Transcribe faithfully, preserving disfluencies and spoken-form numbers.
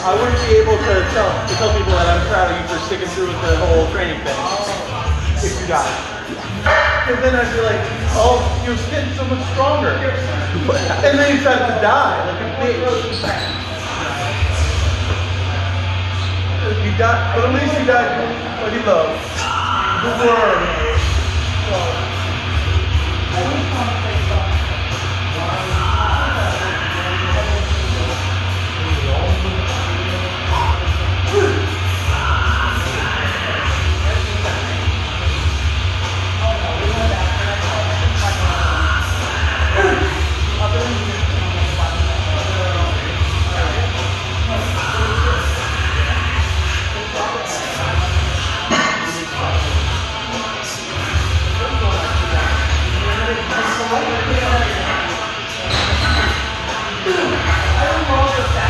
I wouldn't be able to tell to tell people that I'm proud of you for sticking through with the whole training thing if you die. Because then I'd be like, oh, you're getting so much stronger. And then you start to die like a bitch. You died, but at least you died what you love. The worm. I don't know.